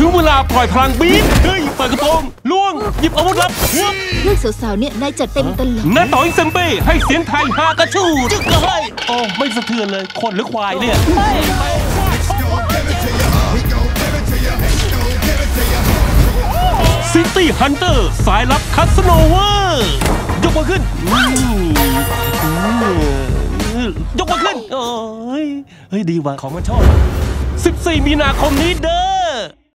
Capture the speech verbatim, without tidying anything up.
ถึงเวลาปล่อยพลังบีบเฮ้ยเปิดกระโปรงล่วงหยิบอาวุธลับเรื่องสาวๆเนี่ยนายจัดเต็มตลอดน้าต่อยเซมเป้ให้เสียงไทยฮากระชูจึ๊กเลยโอ้ไม่สะเทือนเลยคนหรือควายเนี่ยซิตี้ฮันเตอร์สายลับคัสโนเวอร์ยกมือขึ้นยกมือขึ้นเอ้ยเฮ้ยดีว่ะของมันชอบสิบสี่มีนาคมนี้เด้อ